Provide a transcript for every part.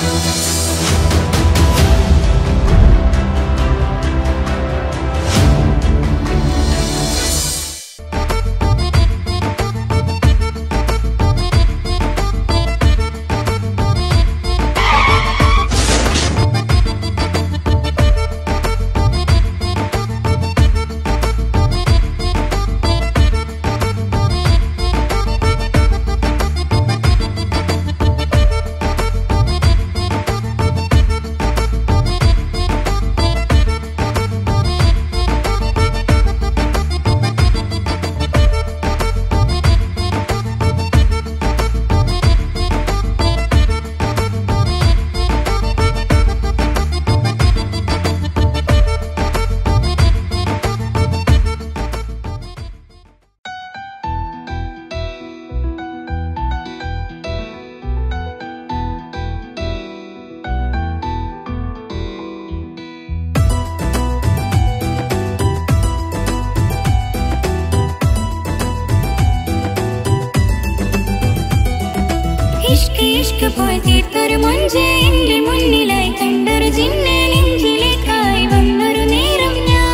ഇഷ്ക് പോയി തീർത്തൊരു മൊഞ്ച് എന്റെ മുന്നിലായി കണ്ടൊരു ജിന്നെ നെഞ്ചിലേക്കായി വന്നൊരു നേരം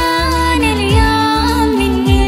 ഞാനറിയാം നിന്നെ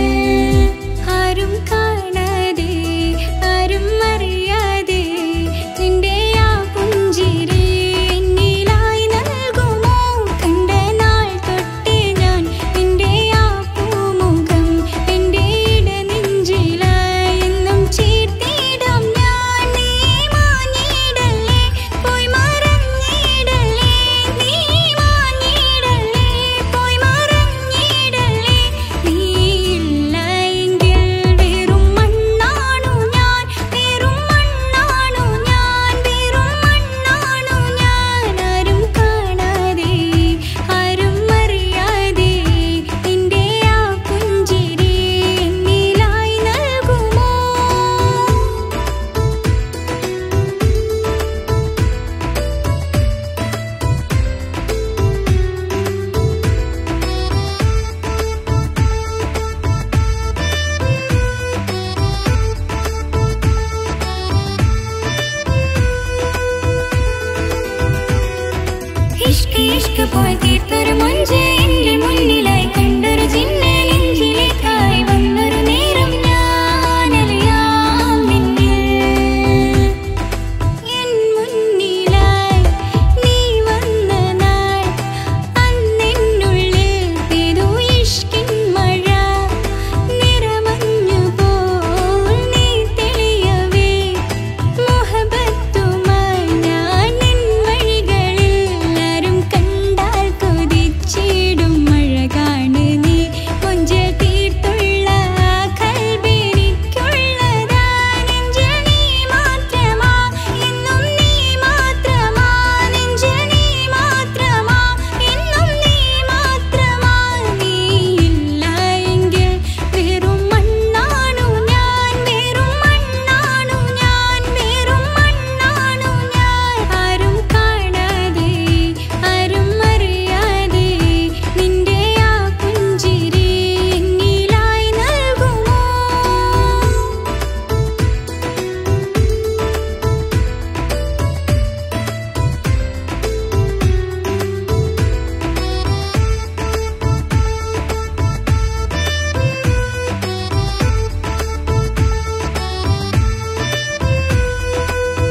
ആരും കാണാതെ ആരും അറിയാതെ നിന്റെ ആ പുഞ്ചിരി എന്നിലായി നൽകുമോ കണ്ട നാൾ തൊട്ടേ ഞാൻ നിന്റെ ആ പൂമുഖം എന്റെ ഇടനെഞ്ചിലായി എന്നും ചേർത്തിടാം ഞാൻ നീ മാഞ്ഞിടല്ലേ പോയി മറഞ്ഞിടല്ലേ നീ മാഞ്ഞിടല്ലേ പോയി മറഞ്ഞിടല്ലേ നീ ഇല്ല എങ്കിൽ വെറും മണ്ണാണു ഞാൻ വെറും മണ്ണാണു ഞാൻ വെറും മണ്ണാണു ഞാൻ ആരും കാണാതെ ആരും അറിയാതെ നിന്റെ ആ പുഞ്ചിരി എന്നിലായി നൽകുമോ ഇഷ്ക് പോയി തീർത്തൊരു മൊഞ്ച് എന്റെ മുന്നിലായി കണ്ടൊരു ജിന്നെ നെഞ്ചിലേക്കായി വന്നൊരു നേരം ഞാനറിയാം നിന്നെ എൻ മുന്നിലായി നീ വന്ന നാൾ അന്നെന്നുള്ളിൽ പെയ്തു ഇഷ്കിൻ മഴ നിറമഞ്ഞു പോൽ നീ തെളിയവേ മുഹബത്തുമായി ഞാൻ നിൻ വഴികളിൽ ആരും കണ്ടാൽ കൊതിച്ചിടും മഴ കാണ് നീ കൊഞ്ചൽ തീർത്തുള്ള ആ കൽബെനിക്കുള്ളതാ നെഞ്ചിൽ നീ മാത്രമാ എന്നും നീ മാത്രമാ നെഞ്ചിൽ നീ മാത്രമാ എന്നും നീ മാത്രമാ നീ ഇല്ല എങ്കിൽ വെറും മണ്ണാണു ഞാൻ വെറും മണ്ണാണു ഞാൻ വെറും മണ്ണാണു ഞാൻ ആരും കാണാതെ ആരും അറിയാതെ നിന്റെ ആ പുഞ്ചിരി എന്നിലായി നൽകുമോ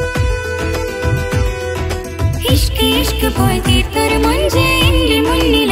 ഇഷ്ക് പോയി തീർത്തൊരു മൊഞ്ച് എന്റെ മുന്നിൽ